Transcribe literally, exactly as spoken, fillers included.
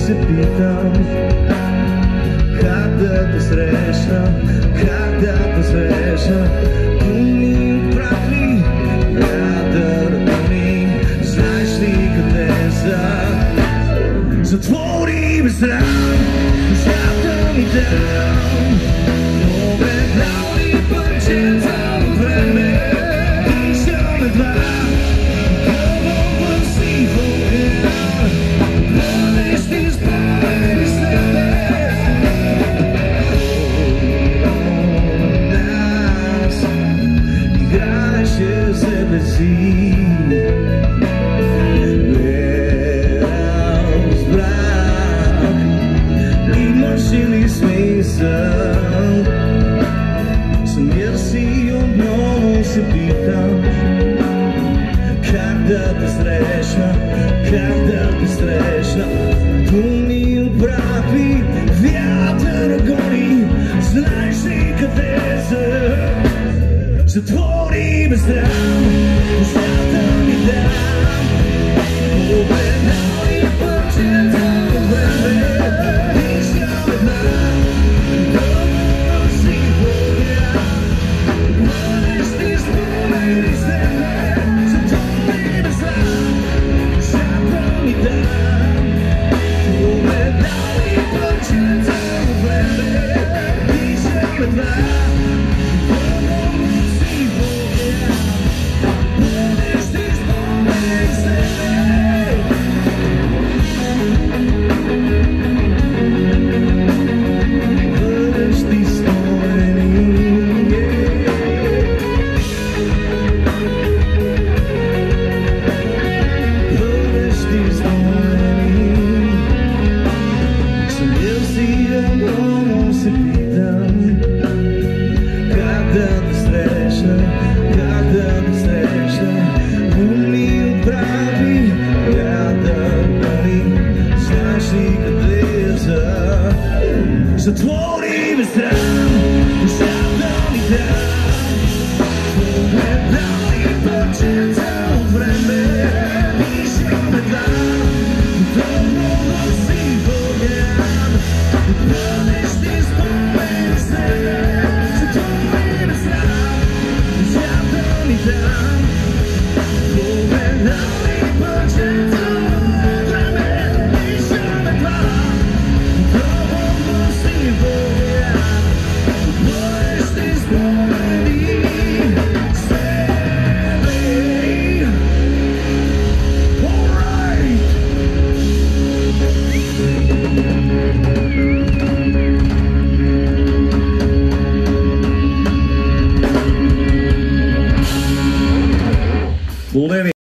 се питам как да те срещна, как да те срещна. Думи отправи вятъра ми, знаеш ли къде са? Затвори ме срам, душата ми там. Обеднали пътчета от време, виждам едва пълно си в огъня. Бъдещи спомени след теб. Нас играеше себе си. Самия си отново се питам как да те срещна, как да те срещна. Думи отправи вятъра гони, знаеш ли къде са? Затвори ме срам.